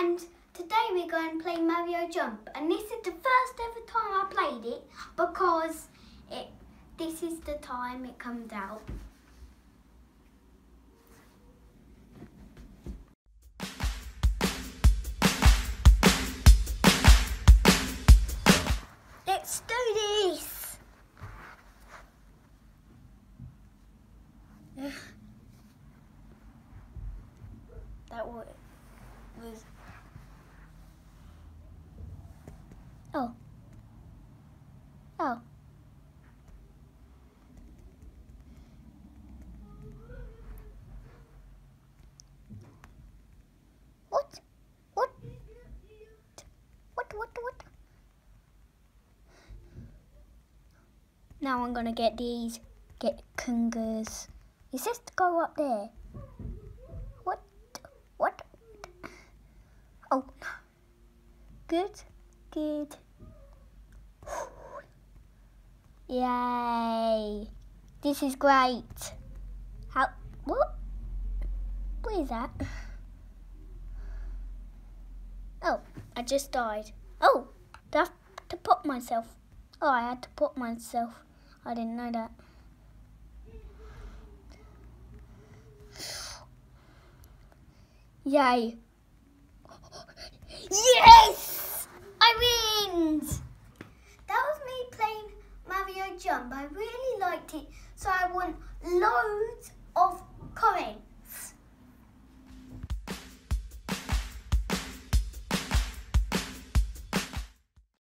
And today we're going to play Mario Jump, and this is the first ever time I played it because this is the time it comes out. Let's do this! That was... Oh. What? Now I'm gonna get Kungers. It says to go up there. What? Oh. Good. Yay. This is great. What is that? Oh, I just died. Oh, do I have to put myself? Oh, I had to put myself. I didn't know that. Yay. Yes! I win! That was me playing Mario Jump. I really liked it, so I want loads of comments.